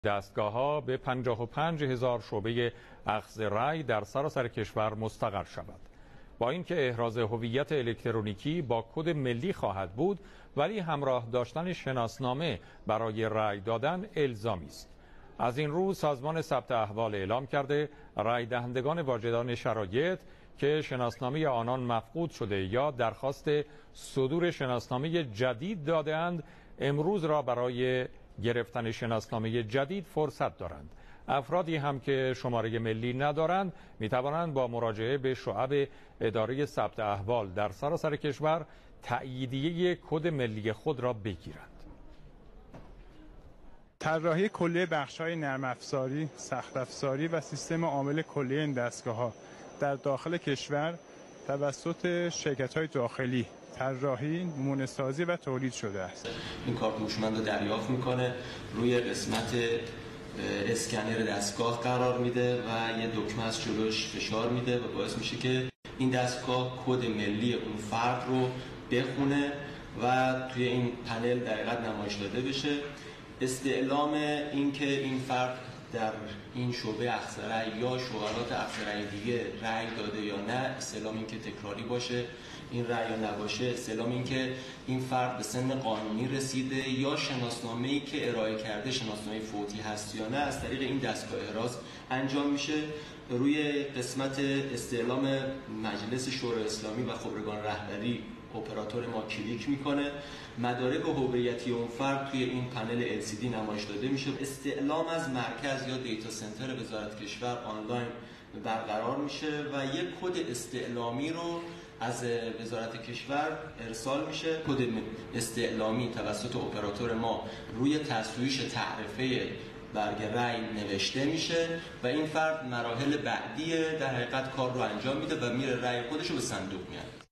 دستگاه‌ها به 55,000 شعبه اخذ رأی در سراسر کشور مستقر شود. با اینکه احراز هویت الکترونیکی با کد ملی خواهد بود، ولی همراه داشتن شناسنامه برای رأی دادن الزامی است. از این رو سازمان ثبت احوال اعلام کرده رأی دهندگان واجدان شرایط که شناسنامه آنان مفقود شده یا درخواست صدور شناسنامه جدید داده‌اند، امروز را برای گرفتن شناسنامه جدید فرصت دارند. افرادی هم که شماره ملی ندارند می توانند با مراجعه به شعب اداره ثبت احوال در سراسر کشور تأییدیه کد ملی خود را بگیرند. طراحی کلیه بخش‌های نرم افزاری، سخت افزاری و سیستم عامل کلیه این دستگاه‌ها در داخل کشور توسط شرکت‌های داخلی طراحی، نمونه‌سازی و تولید شده است. این کارت هوشمند رو دریافت میکنه، روی قسمت اسکنر دستگاه قرار میده و یه دکمه از جلوش فشار میده و باعث میشه که این دستگاه کد ملی اون فرد رو بخونه و توی این پنل دقیقاً نمایش داده بشه. استعلام این که این فرد در این شعبه اخذ رأی یا شعبات اخذ رأی دیگه رأی داده یا نه، استعلام این که تکراری باشه این رأی یا نباشه، استعلام این که این فرد به سن قانونی رسیده یا شناسنامه‌ای که ارائه کرده شناسنامه فوتی هست یا نه، از طریق این دستگاه احراز انجام میشه. روی قسمت استعلام مجلس شورای اسلامی و خبرگان رهبری اپراتور ما کلیک میکنه، مدارک هویتی اون فرد توی این پنل LCD نمایش داده میشه. استعلام از مرکز یا دیتا سنتر وزارت کشور آنلاین برقرار میشه و یک کد استعلامی رو از وزارت کشور ارسال میشه. کد استعلامی توسط اپراتور ما روی تسویش تعرفه برگ رأی نوشته میشه و این فرد مراحل بعدی در حقیقت کار رو انجام میده و میره رأی خودش رو به صندوق میاره.